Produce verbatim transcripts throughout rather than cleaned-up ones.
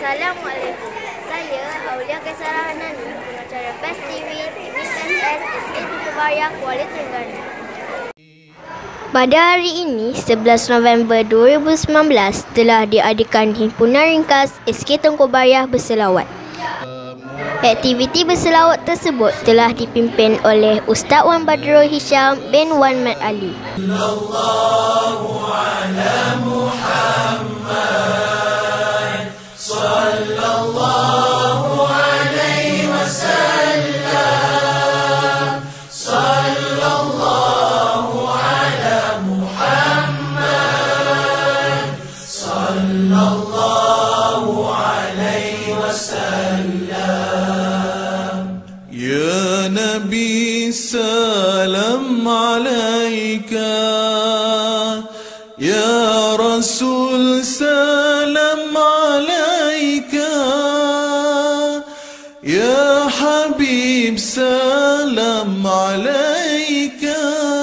Assalamualaikum. Saya Aulia Kaisara Hanani, pengacara Best T V, T V S S, S K Tengku Baryah, Kuala Terengganu. Pada hari ini, sebelas November dua ribu sembilan belas, telah diadakan himpunan ringkas S K Tengku Baryah berselawat. Aktiviti berselawat tersebut telah dipimpin oleh Ustaz Wan Badrul Hisham bin Wan Mat Ali. Sallallahu ala Muhammad, sallallahu alaihi wasallam, sallallahu ala Muhammad, sallallahu alaihi wasallam. Ya Nabi, salam alaika. Ya Rasul, salam alaika. Ya Habib, salam alaika.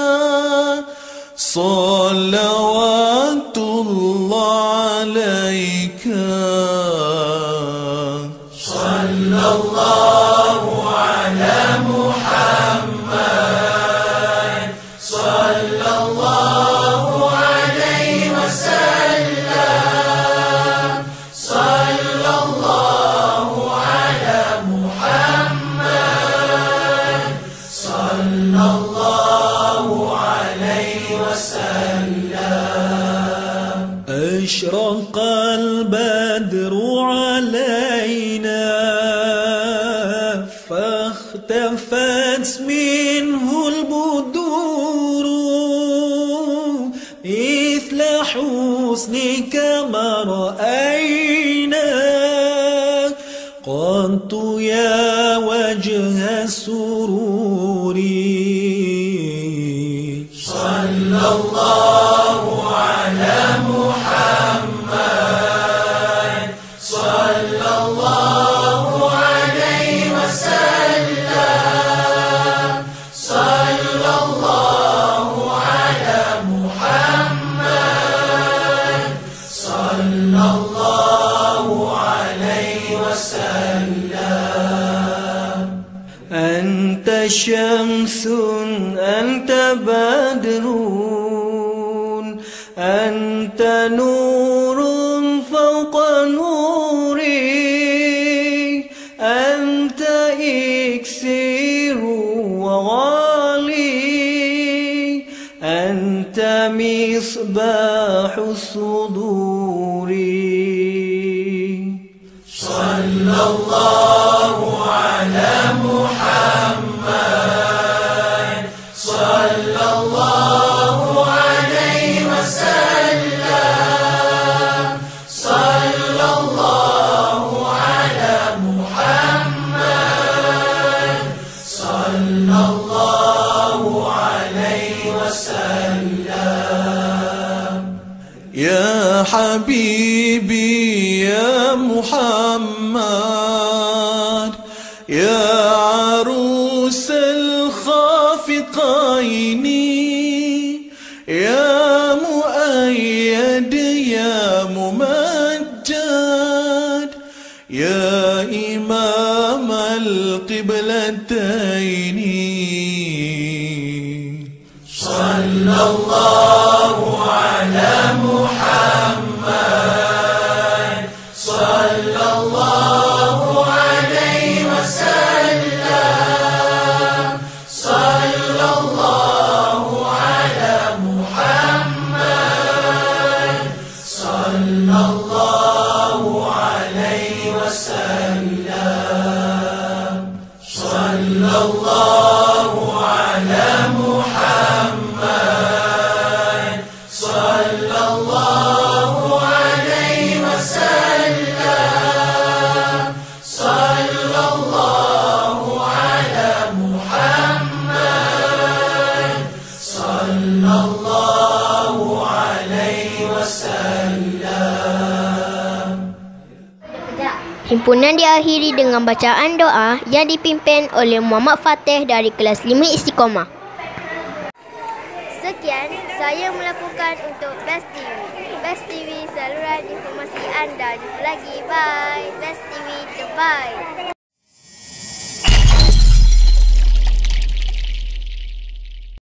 Salawatullah alaika. Sallallahu ala Muhammad, sallallahu alaihi wasallam, sallallahu ala Muhammad, sallallahu alaihi wasallam. Ashraqal badru alaina فاختفت منه البدور مثل حسنك ما رأينا قط يا وجه السرور. صلى الله على محمد، صلى الله عليه وسلم، صلى الله على محمد، صلى الله عليه وسلم. أنت شمس، أنت بدر، أنت نور فوق نوري، أنت إكسير وغالي، أنت مصباح الصدور. صلى الله على محمد، صلى الله عليه وسلم، صلى الله على محمد، صلى الله عليه وسلم. يا حبيبي يا محمد، يا عروس الخافقين، يا مؤيد يا ممجد، يا إمام القبلتين. صلى الله على محمد، صلى الله عليه وسلم، صلى الله على محمد، صلى الله عليه وسلم. صلى الله على محمد، صلى الله عليه وسلم، صلى الله على محمد، صلى الله عليه وسلم. Himpunan diakhiri dengan bacaan doa yang dipimpin oleh Muhammad Fatih dari kelas lima Istiqomah. Sekian saya melaporkan untuk Best T V. Best T V, saluran informasi anda. Jumpa lagi. Bye. Best T V terbaik.